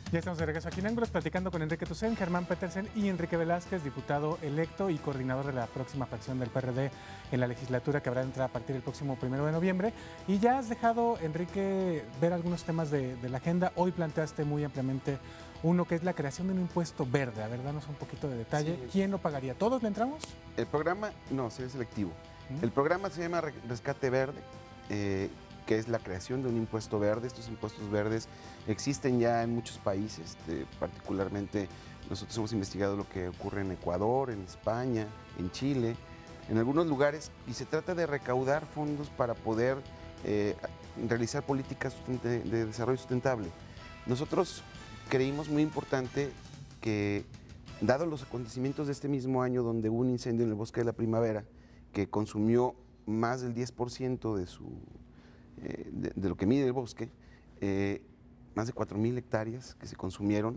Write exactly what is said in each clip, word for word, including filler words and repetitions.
Ya estamos de regreso aquí en Ángulos, platicando con Enrique Tucen, Germán Petersen y Enrique Velázquez, diputado electo y coordinador de la próxima fracción del P R D en la legislatura que habrá de entrar a partir del próximo primero de noviembre. Y ya has dejado, Enrique, ver algunos temas de, de la agenda. Hoy planteaste muy ampliamente uno que es la creación de un impuesto verde. A ver, danos un poquito de detalle. Sí. ¿Quién lo pagaría? ¿Todos le entramos? El programa, no, sería selectivo. ¿Mm? El programa se llama Rescate Verde. Eh, que es la creación de un impuesto verde. Estos impuestos verdes existen ya en muchos países, de, particularmente nosotros hemos investigado lo que ocurre en Ecuador, en España, en Chile, en algunos lugares, y se trata de recaudar fondos para poder eh, realizar políticas de, de desarrollo sustentable. Nosotros creímos muy importante que, dado los acontecimientos de este mismo año, donde hubo un incendio en el Bosque de la Primavera, que consumió más del diez por ciento de su Eh, de, de lo que mide el bosque, eh, más de cuatro mil hectáreas que se consumieron,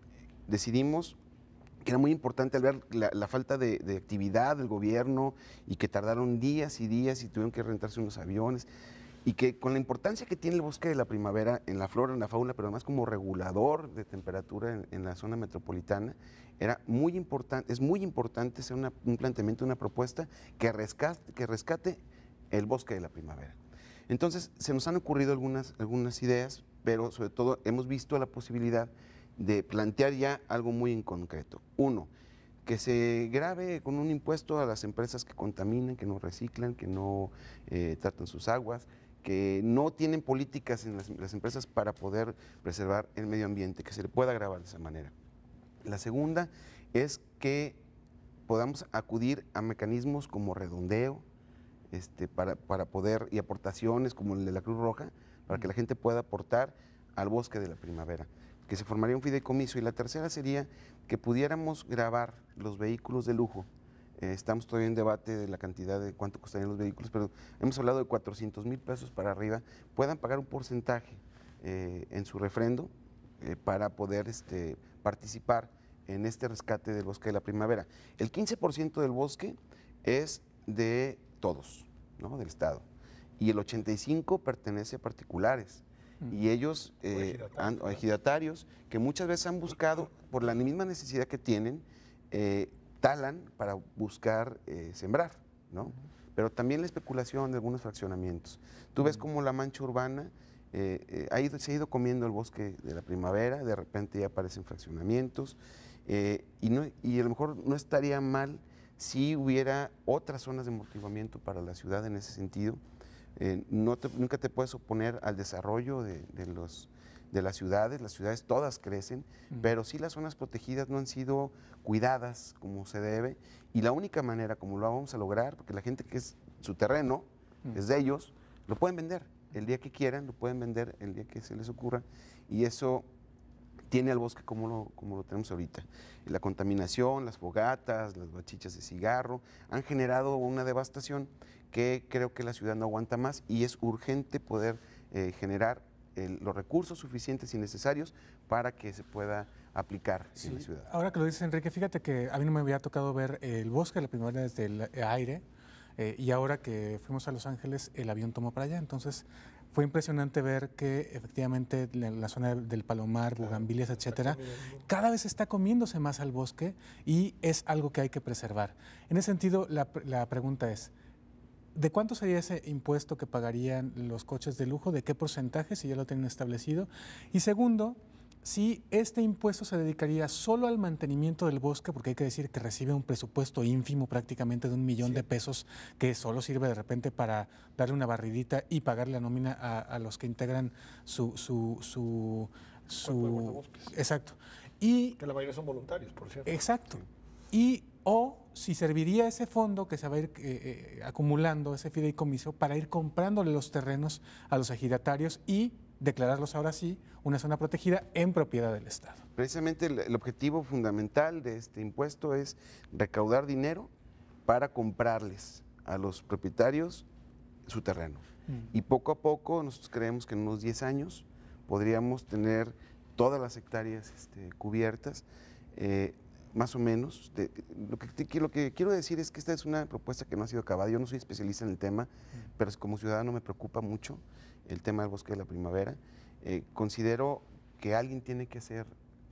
decidimos que era muy importante al ver la, la falta de, de actividad del gobierno y que tardaron días y días y tuvieron que rentarse unos aviones, y que con la importancia que tiene el Bosque de la Primavera en la flora, en la fauna, pero además como regulador de temperatura en, en la zona metropolitana, era muy importante, es muy importante hacer una, un planteamiento, una propuesta que rescate, que rescate el Bosque de la Primavera. Entonces, se nos han ocurrido algunas, algunas ideas, pero sobre todo hemos visto la posibilidad de plantear ya algo muy en concreto. Uno, que se grave con un impuesto a las empresas que contaminan, que no reciclan, que no eh, tratan sus aguas, que no tienen políticas en las, las empresas para poder preservar el medio ambiente, que se le pueda grabar de esa manera. La segunda es que podamos acudir a mecanismos como redondeo, Este, para, para poder, y aportaciones como el de la Cruz Roja, para que la gente pueda aportar al Bosque de la Primavera, que se formaría un fideicomiso. Y la tercera sería que pudiéramos grabar los vehículos de lujo. Eh, estamos todavía en debate de la cantidad de cuánto costarían los vehículos, pero hemos hablado de cuatrocientos mil pesos para arriba, puedan pagar un porcentaje eh, en su refrendo eh, para poder este, participar en este rescate del Bosque de la Primavera. El quince por ciento del bosque es de todos, ¿no? Del Estado, y el ochenta y cinco por ciento pertenece a particulares, mm. y ellos, eh, o, ejidatarios, han, o ejidatarios, que muchas veces han buscado, por la misma necesidad que tienen, eh, talan para buscar eh, sembrar, ¿no? Uh-huh. Pero también la especulación de algunos fraccionamientos. Tú uh-huh. ves como la mancha urbana eh, eh, ha ido, se ha ido comiendo el Bosque de la Primavera, de repente ya aparecen fraccionamientos, eh, y, no, y a lo mejor no estaría mal si hubiera otras zonas de amortiguamiento para la ciudad en ese sentido. Eh, no te, nunca te puedes oponer al desarrollo de, de, los, de las ciudades, las ciudades todas crecen, mm. pero sí las zonas protegidas no han sido cuidadas como se debe, y la única manera como lo vamos a lograr, porque la gente que es su terreno, mm. es de ellos, lo pueden vender el día que quieran, lo pueden vender el día que se les ocurra, y eso tiene al bosque como lo, como lo tenemos ahorita. La contaminación, las fogatas, las bachichas de cigarro han generado una devastación que creo que la ciudad no aguanta más, y es urgente poder eh, generar el, los recursos suficientes y necesarios para que se pueda aplicar sí. en la ciudad. Ahora que lo dices, Enrique, fíjate que a mí no me había tocado ver el Bosque de la Primavera desde el aire, eh, y ahora que fuimos a Los Ángeles, el avión tomó para allá, entonces fue impresionante ver que efectivamente en la zona del Palomar, bugambilias, etcétera, cada vez está comiéndose más al bosque, y es algo que hay que preservar. En ese sentido, la, la pregunta es, ¿de cuánto sería ese impuesto que pagarían los coches de lujo? ¿De qué porcentaje, si ya lo tienen establecido? Y segundo, si este impuesto se dedicaría solo al mantenimiento del bosque, porque hay que decir que recibe un presupuesto ínfimo, prácticamente de un millón sí. de pesos, que solo sirve de repente para darle una barridita y pagarle la nómina a, a los que integran su... su, su, su exacto. Y, que la mayoría son voluntarios, por cierto. Exacto. Y o si serviría ese fondo que se va a ir eh, eh, acumulando, ese fideicomiso, para ir comprándole los terrenos a los ejidatarios y declararlos ahora sí una zona protegida en propiedad del Estado. Precisamente el, el objetivo fundamental de este impuesto es recaudar dinero para comprarles a los propietarios su terreno. Mm. Y poco a poco, nosotros creemos que en unos diez años podríamos tener todas las hectáreas este, cubiertas, eh, más o menos. De, lo, que te, lo que quiero decir es que esta es una propuesta que no ha sido acabada. Yo no soy especialista en el tema, mm. pero como ciudadano me preocupa mucho el tema del Bosque de la Primavera. Eh, considero que alguien tiene que hacer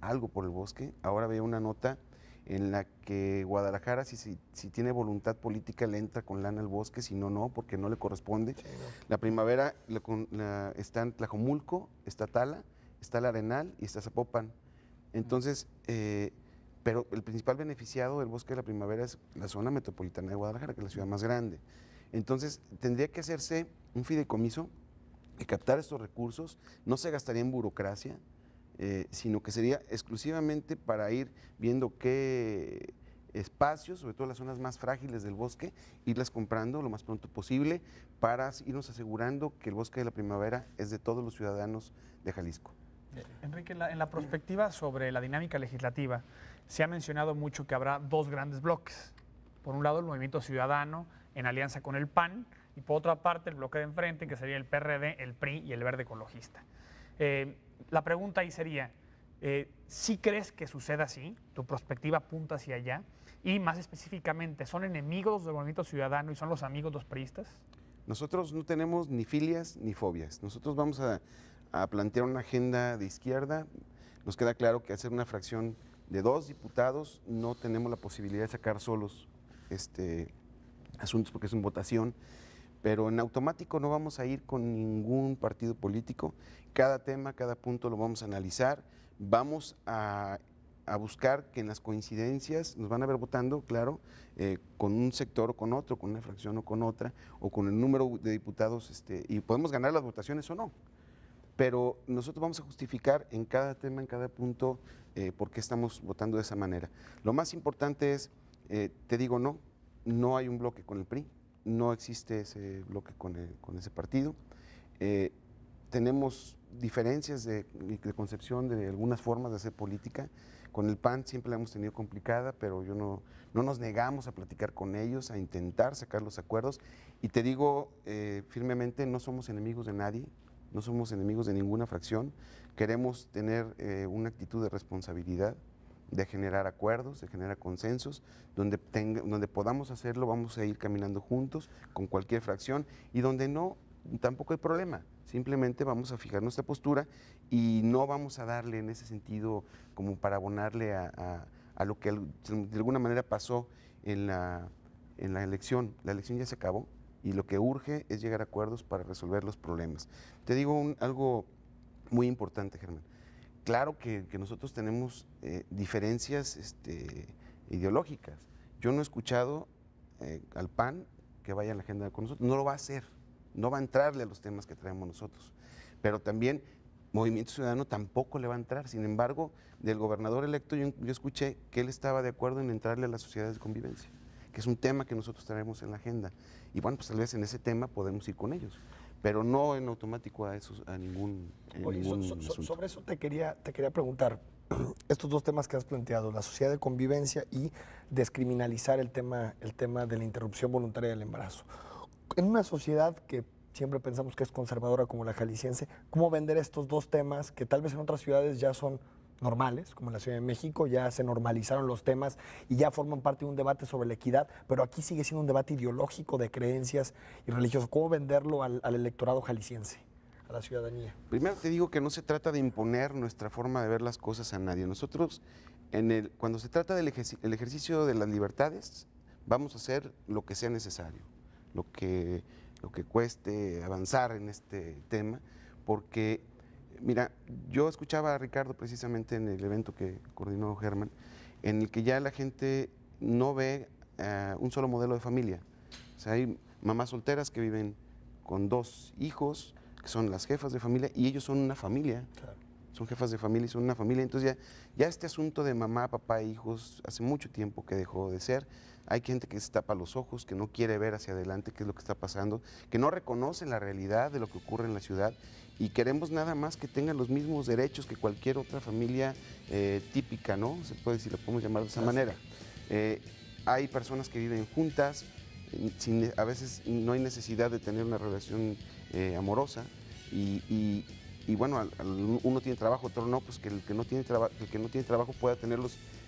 algo por el bosque. Ahora veo una nota en la que Guadalajara, si, si, si tiene voluntad política, le entra con lana al bosque, si no, no, porque no le corresponde. Sí, no. La primavera la, la, está en Tlajomulco, está Tala, está el Arenal y está Zapopan. Entonces, eh, pero el principal beneficiado del bosque de la primavera es la zona metropolitana de Guadalajara, que es la ciudad más grande. Entonces, tendría que hacerse un fideicomiso y captar estos recursos, no se gastaría en burocracia, eh, sino que sería exclusivamente para ir viendo qué espacios, sobre todo las zonas más frágiles del bosque, irlas comprando lo más pronto posible para irnos asegurando que el bosque de la primavera es de todos los ciudadanos de Jalisco. Enrique, en la, en la perspectiva sobre la dinámica legislativa, se ha mencionado mucho que habrá dos grandes bloques. Por un lado, el Movimiento Ciudadano, en alianza con el P A N, y por otra parte, el bloque de enfrente, que sería el P R D, el P R I y el Verde Ecologista. Eh, la pregunta ahí sería, eh, ¿sí crees que suceda así? ¿Tu perspectiva apunta hacia allá? Y más específicamente, ¿son enemigos del Movimiento Ciudadano y son los amigos los priistas? Nosotros no tenemos ni filias ni fobias. Nosotros vamos a, a plantear una agenda de izquierda. Nos queda claro que hacer una fracción de dos diputados no tenemos la posibilidad de sacar solos este, asuntos porque es una votación, pero en automático no vamos a ir con ningún partido político. Cada tema, cada punto lo vamos a analizar. Vamos a, a buscar que en las coincidencias nos van a ver votando, claro, eh, con un sector o con otro, con una fracción o con otra, o con el número de diputados, este, y podemos ganar las votaciones o no. Pero nosotros vamos a justificar en cada tema, en cada punto, eh, por qué estamos votando de esa manera. Lo más importante es, eh, te digo no, no hay un bloque con el P R I, no existe ese bloque con, el, con ese partido. Eh, tenemos diferencias de, de concepción de algunas formas de hacer política. Con el P A N siempre la hemos tenido complicada, pero yo no, no nos negamos a platicar con ellos, a intentar sacar los acuerdos. Y te digo eh, firmemente, no somos enemigos de nadie, no somos enemigos de ninguna fracción. Queremos tener eh, una actitud de responsabilidad, de generar acuerdos, de generar consensos, donde, tenga, donde podamos hacerlo, vamos a ir caminando juntos con cualquier fracción, y donde no, tampoco hay problema, simplemente vamos a fijar nuestra postura y no vamos a darle en ese sentido como para abonarle a, a, a lo que de alguna manera pasó en la, en la elección. La elección ya se acabó y lo que urge es llegar a acuerdos para resolver los problemas. Te digo un, algo muy importante, Germán. Claro que, que nosotros tenemos eh, diferencias este, ideológicas. Yo no he escuchado eh, al P A N que vaya en la agenda con nosotros, no lo va a hacer, no va a entrarle a los temas que traemos nosotros. Pero también Movimiento Ciudadano tampoco le va a entrar. Sin embargo, del gobernador electo yo, yo escuché que él estaba de acuerdo en entrarle a las sociedades de convivencia, que es un tema que nosotros traemos en la agenda. Y bueno, pues tal vez en ese tema podemos ir con ellos, pero no en automático a, esos, a ningún, Oye, ningún so, so, asunto. Sobre eso te quería, te quería preguntar, estos dos temas que has planteado, la sociedad de convivencia y descriminalizar el tema, el tema de la interrupción voluntaria del embarazo. En una sociedad que siempre pensamos que es conservadora como la jalisciense, ¿cómo vender estos dos temas que tal vez en otras ciudades ya son normales, como en la Ciudad de México, ya se normalizaron los temas y ya forman parte de un debate sobre la equidad, pero aquí sigue siendo un debate ideológico de creencias y religioso? ¿Cómo venderlo al, al electorado jalisciense, a la ciudadanía? Primero te digo que no se trata de imponer nuestra forma de ver las cosas a nadie. Nosotros, en el, cuando se trata del ejercicio, el ejercicio de las libertades, vamos a hacer lo que sea necesario, lo que, lo que cueste avanzar en este tema, porque mira, yo escuchaba a Ricardo precisamente en el evento que coordinó Germán, en el que ya la gente no ve uh, un solo modelo de familia. O sea, hay mamás solteras que viven con dos hijos, que son las jefas de familia, y ellos son una familia. Claro. Son jefas de familia y son una familia. Entonces ya, ya este asunto de mamá, papá e hijos hace mucho tiempo que dejó de ser. Hay gente que se tapa los ojos, que no quiere ver hacia adelante qué es lo que está pasando, que no reconoce la realidad de lo que ocurre en la ciudad, y queremos nada más que tengan los mismos derechos que cualquier otra familia eh, típica, ¿no? Se puede decir, lo podemos llamar de esa manera. Eh, hay personas que viven juntas, sin, a veces no hay necesidad de tener una relación eh, amorosa, y, y, y bueno, al, al, uno tiene trabajo, otro no, pues que el que no tiene, traba, el que no tiene trabajo pueda tener los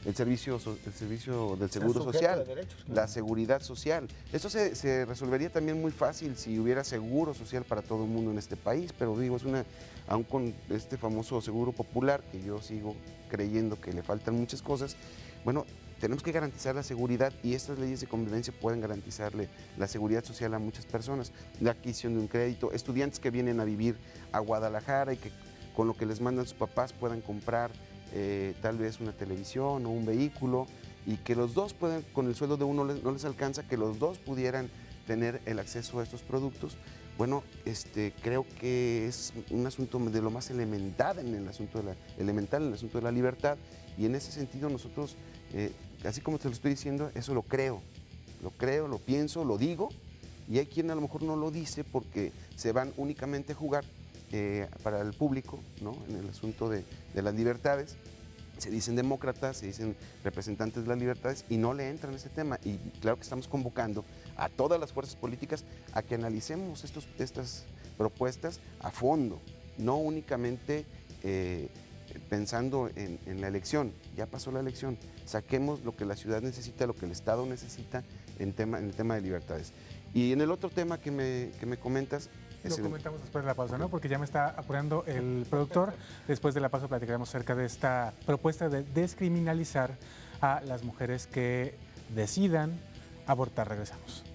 el servicio, so- el servicio del Sea seguro sujeto social, de derechos, claro. la seguridad social. Esto se, se resolvería también muy fácil si hubiera seguro social para todo el mundo en este país, pero digo, es una, aún con este famoso seguro popular, que yo sigo creyendo que le faltan muchas cosas, bueno, tenemos que garantizar la seguridad y estas leyes de convivencia pueden garantizarle la seguridad social a muchas personas. La adquisición de un crédito, estudiantes que vienen a vivir a Guadalajara y que con lo que les mandan sus papás puedan comprar eh, tal vez una televisión o un vehículo y que los dos puedan, con el sueldo de uno les- no les alcanza, que los dos pudieran tener el acceso a estos productos. Bueno, este, creo que es un asunto de lo más elemental en el asunto de la, elemental en el asunto de la libertad y en ese sentido nosotros, eh, así como te lo estoy diciendo, eso lo creo, lo creo, lo pienso, lo digo y hay quien a lo mejor no lo dice porque se van únicamente a jugar eh, para el público, ¿no? En el asunto de, de las libertades. Se dicen demócratas, se dicen representantes de las libertades y no le entran a ese tema. Y claro que estamos convocando a todas las fuerzas políticas a que analicemos estos, estas propuestas a fondo, no únicamente eh, pensando en, en la elección. Ya pasó la elección, saquemos lo que la ciudad necesita, lo que el Estado necesita en, tema, en el tema de libertades. Y en el otro tema que me, que me comentas, Lo es el- comentamos después de la pausa, ¿no? Porque ya me está apurando el productor. Después de la pausa platicaremos acerca de esta propuesta de descriminalizar a las mujeres que decidan abortar. Regresamos.